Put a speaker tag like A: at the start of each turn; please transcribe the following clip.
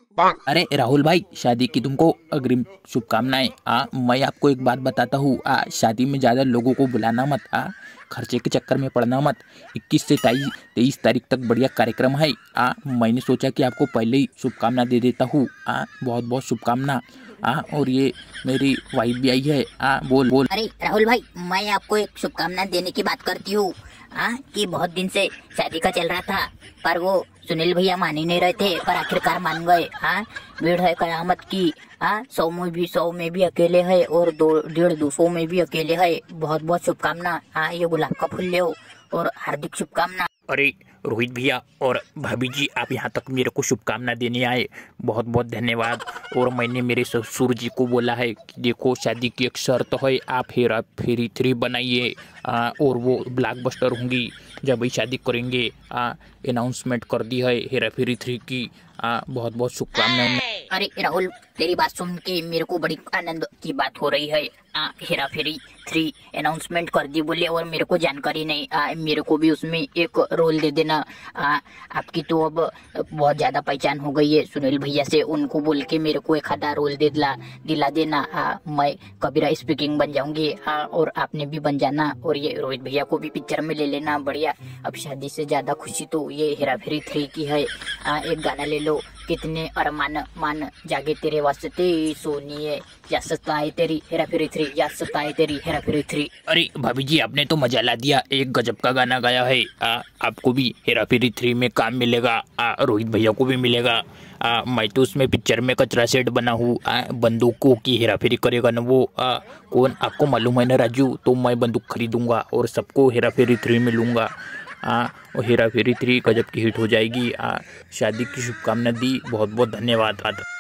A: अरे राहुल भाई, शादी की तुमको अग्रिम शुभकामनाएं। मैं आपको एक बात बताता हूँ, शादी में ज़्यादा लोगों को बुलाना मत। खर्चे के चक्कर में पड़ना मत। 21 से 23 तारीख तक बढ़िया कार्यक्रम है। मैंने सोचा कि आपको पहले ही शुभकामना दे देता हूँ। बहुत बहुत शुभकामना। और ये मेरी वाइफ भी आई है। बोल बोल।
B: अरे राहुल भाई, मैं आपको एक शुभकामना देने की बात करती हूँ। कि बहुत दिन से शादी का चल रहा था, पर वो सुनील भैया मान ही नहीं रहे थे, पर आखिरकार मान गए। भीड़ है कयामत की। 100 में भी अकेले है और 150 में भी अकेले है। बहुत बहुत शुभकामना। ये गुलाब का फूल ले और हार्दिक शुभकामना।
A: अरे रोहित भैया और भाभी जी, आप यहाँ तक मेरे को शुभकामना देने आए, बहुत बहुत धन्यवाद। और मैंने मेरे ससुर जी को बोला है कि देखो, शादी की एक शर्त है, आप हेरा फेरी 3 बनाइए। और वो ब्लॉकबस्टर होंगी जब भी शादी करेंगे। अनाउंसमेंट कर दी है हेरा फेरी 3 की। बहुत बहुत शुभकामनाएं।
B: अरे राहुल, तेरी बात सुन के मेरे को बड़ी आनंद की बात हो रही है। हेरा फेरी 3 अनाउंसमेंट कर दी बोले, और मेरे को जानकारी नहीं। मेरे को भी उसमें एक रोल दे देना। आपकी तो अब बहुत ज्यादा पहचान हो गई है सुनील भैया से, उनको बोल के मेरे को एक आधा रोल दिला देना। मैं कबीरा स्पीकिंग बन जाऊंगी। और आपने भी बन जाना, और ये रोहित भैया को भी पिक्चर में ले लेना। बढ़िया। अब शादी से ज्यादा खुशी तो ये हेरा फेरी 3 की है। एक गाना ले लो, कितने अरमान मान जागे तेरे वास्ते सोनिए, या सताए तेरी हेरा फेरी 3, या सताए तेरी हेरा फेरी 3।
A: अरे भाभी जी, आपने तो मजा ला दिया, एक गजब का गाना गाया है। आपको भी हेरा फेरी 3 में काम मिलेगा। रोहित भैया को भी मिलेगा। मैं तो उसमें पिक्चर में कचरा सेट बना हूँ। बंदूकों की हेरा फेरी करेगा ना वो। कौन, आपको मालूम है ना राजू, तो मैं बंदूक खरीदूंगा और सबको हेरा फेरी 3 में लूँगा। और हेरा फेरी 3 गजब की हिट हो जाएगी। शादी की शुभकामना दी, बहुत बहुत धन्यवाद।